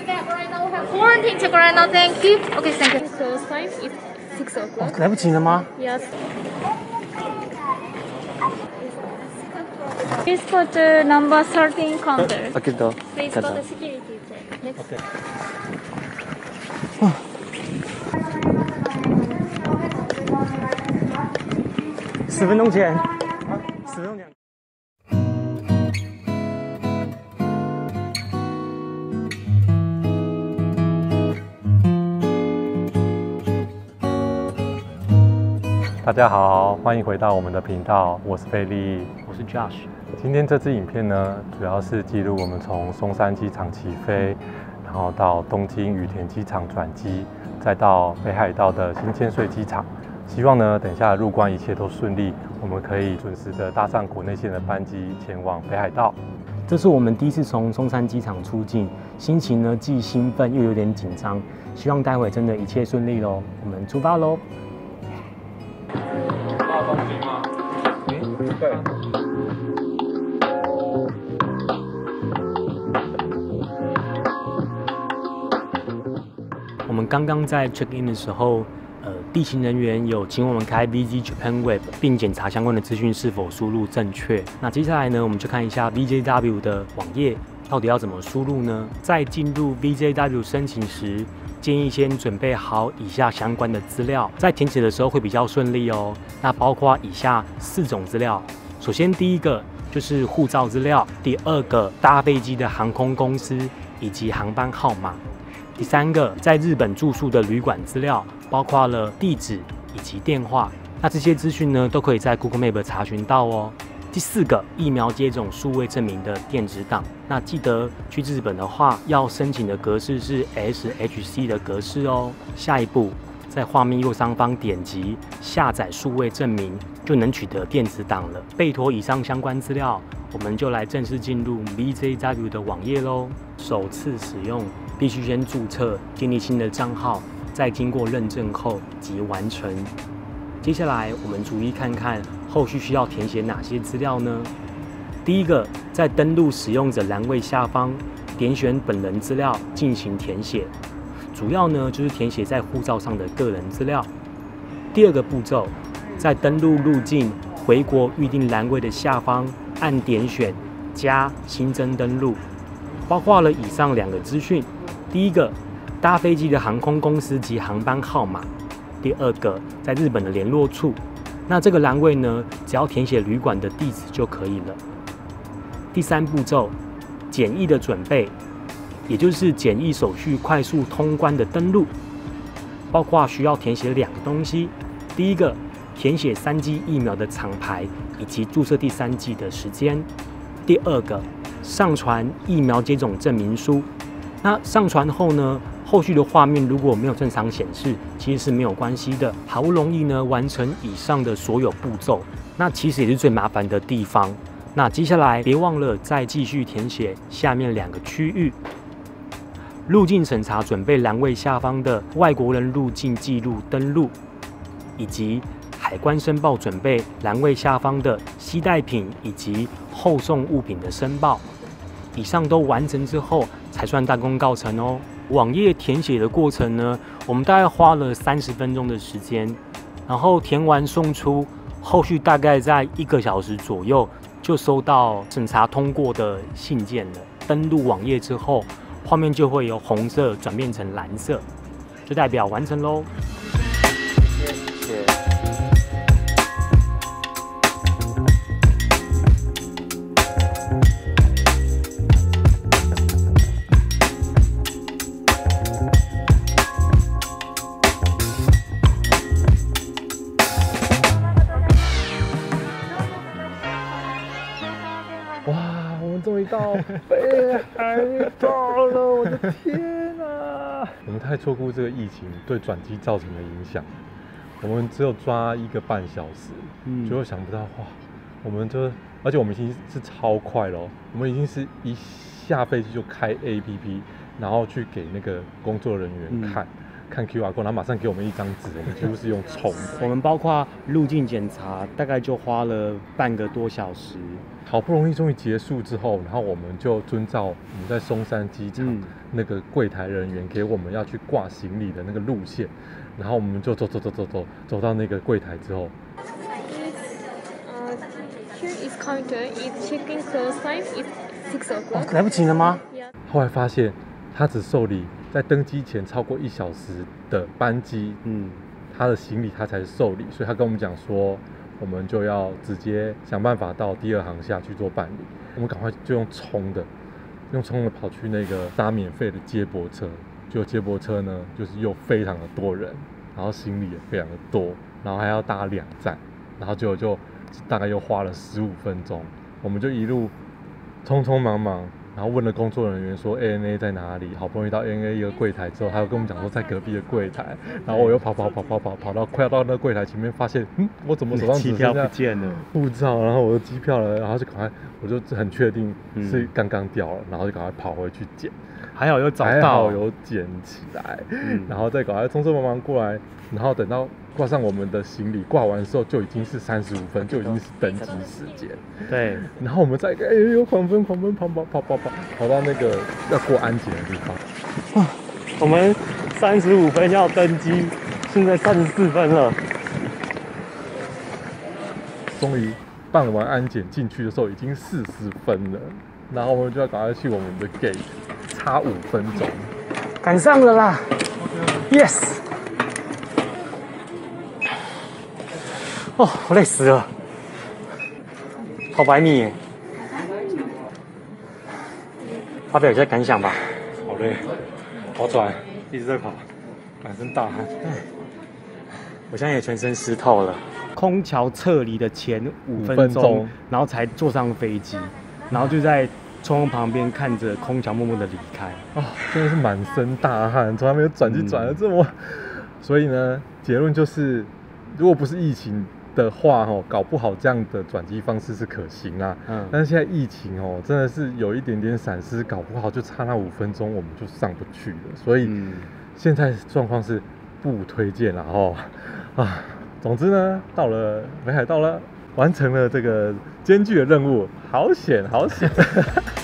Right now we have 14 check right now. Thank you. Okay, thank you. So time is 6 o'clock. 来不及了吗 Yes. Please go to number 13 counter. OK的， Please go to security check. Next. OK。10分钟前，10分钟前。 大家好，欢迎回到我们的频道，我是菲利， 我是 Josh。 今天这支影片呢，主要是记录我们从松山机场起飞，然后到东京羽田机场转机，再到北海道的新千岁机场。希望呢，等一下入关一切都顺利，我们可以准时的搭上国内线的班机前往北海道。 这是我们第一次从松山机场出境，心情呢既兴奋又有点紧张，希望待会真的一切顺利喽。我们出发喽！ 到东京吗？对。 我们刚刚在 check in 的时候，地勤人员有请我们开 VJ Japan Web， 并检查相关的资讯是否输入正确。那接下来呢，我们就看一下 VJW 的网页到底要怎么输入呢？在进入 VJW 申请时，建议先准备好以下相关的资料，在填写的时候会比较顺利哦。那包括以下4种资料。首先，第一个就是护照资料；第二个，搭飞机的航空公司以及航班号码；第三个，在日本住宿的旅馆资料，包括了地址以及电话。那这些资讯呢，都可以在 Google Map 查询到哦。第4个，疫苗接种数位证明的电子档。那记得去日本的话，要申请的格式是 SHC 的格式哦。下一步，在画面右上方点击下载数位证明，就能取得电子档了。备妥以上相关资料，我们就来正式进入 VJW 的网页喽。首次使用必须先注册，建立新的账号，再经过认证后即完成。接下来我们逐一看看后续需要填写哪些资料呢？第一个，在登录使用者栏位下方点选本人资料进行填写，主要呢就是填写在护照上的个人资料。第二个步骤，在登录入境回国预定栏位的下方按点选加新增登录，包括了以上2个资讯。第一个，搭飞机的航空公司及航班号码；第二个，在日本的联络处。那这个栏位呢，只要填写旅馆的地址就可以了。第3步骤，检疫的准备，也就是检疫手续快速通关的登录，包括需要填写2个东西。第一个，填写3剂疫苗的厂牌以及注射第3剂的时间。第二个，上传疫苗接种证明书。那上传后呢，后续的画面如果没有正常显示，其实是没有关系的。好不容易呢完成以上的所有步骤，那其实也是最麻烦的地方。那接下来别忘了再继续填写下面2个区域：入境审查准备栏位下方的外国人入境记录登录，以及海关申报准备栏位下方的携带品以及后送物品的申报。以上都完成之后，才算大功告成哦。网页填写的过程呢，我们大概花了30分钟的时间，然后填完送出，后续大概在1个小时左右就收到审查通过的信件了。登录网页之后，画面就会由红色转变成蓝色，就代表完成喽。谢谢。 终于到北海道了！我的天啊！我们太错估这个疫情对转机造成的影响，我们只有抓1个半小时，结果想不到哇，我们而且我们已经是超快了，我们已经是一下飞机就开 APP， 然后去给那个工作人员看， 看 QR code，然后马上给我们一张纸，我们几乎是用冲的。 我们包括入境检查，大概就花了半个多小时。 好不容易终于结束之后，然后我们就遵照我们在松山机场那个柜台人员给我们要去挂行李的那个路线，然后我们就走到那个柜台之后。 Here is counter. It's check-in close time. It's 6 o'clock. 来不及了吗？ Yeah. 后来发现他只受理在登机前超过1小时的班机，他的行李他才受理，所以他跟我们讲说，我们就要直接想办法到第2航厦去做办理。我们赶快就用冲的跑去那个搭免费的接驳车，就接驳车呢就是又非常的多人，然后行李也非常的多，然后还要搭2站，然后就大概又花了15分钟，我们就一路匆匆忙忙。然后问了工作人员说 ANA 在哪里，好不容易到 ANA 一个柜台之后，他又跟我们讲说在隔壁的柜台，然后我又跑到快要到那个柜台前面，发现我怎么手上只剩下不见了护照，然后我的机票了，然后就赶快，我就很确定是刚刚掉了，然后就赶快跑回去捡， 还好有找到， 还好有捡起来，然后再赶快匆匆忙忙过来，然后等到挂上我们的行李，挂完的时候就已经是35分，就已经是登机时间。 对， 然后我们再又狂奔跑到那个要过安检的地方。 我们35分要登机，现在34分了。 终于办完安检进去的时候已经40分了，然后我们就要赶快去我们的 gate， 差5分钟， 赶上了啦 ！Yes。哦，我累死了，跑100米耶！发表一下感想吧。 好累，好喘，一直在跑，满身大汗。 我现在也全身湿透了。空桥撤离的前5分钟，然后才坐上飞机，然后就在窗户旁边看着空桥默默的离开。 真的是满身大汗，从来没有转机转得这么。所以呢，结论就是，如果不是疫情的话，搞不好这样的转机方式是可行啦。但是现在疫情真的是有一点点闪失，搞不好就差那5分钟我们就上不去了。所以现在状况是不推荐啦总之呢，到了北海道了，完成了这个艰巨的任务，好险。